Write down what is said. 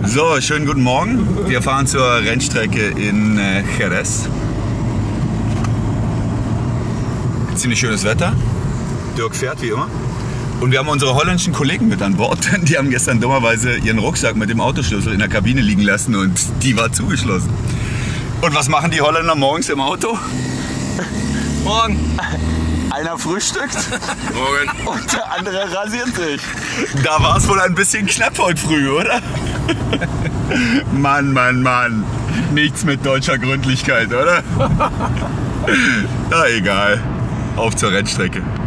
So, schönen guten Morgen. Wir fahren zur Rennstrecke in Jerez. Ziemlich schönes Wetter. Dirk fährt wie immer. Und wir haben unsere holländischen Kollegen mit an Bord. Die haben gestern dummerweise ihren Rucksack mit dem Autoschlüssel in der Kabine liegen lassen und die war zugeschlossen. Und was machen die Holländer morgens im Auto? Morgen. Einer frühstückt Morgen. und der andere rasiert sich. Da war es wohl ein bisschen knapp heute früh, oder? Mann, Mann, Mann. Nichts mit deutscher Gründlichkeit, oder? Na egal. Auf zur Rennstrecke.